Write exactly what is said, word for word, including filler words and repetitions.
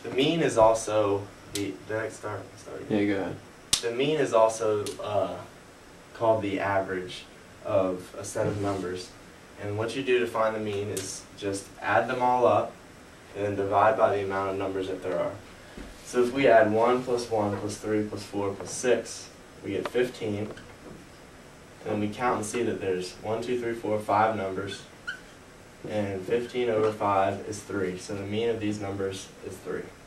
The mean is also the. Did I start? start Yeah, go ahead. The mean is also uh, called the average of a set of numbers. And what you do to find the mean is just add them all up and then divide by the amount of numbers that there are. So if we add one plus one plus three plus four plus six, we get fifteen. And then we count and see that there's one, two, three, four, five numbers. And fifteen over five is three. So the mean of these numbers is three.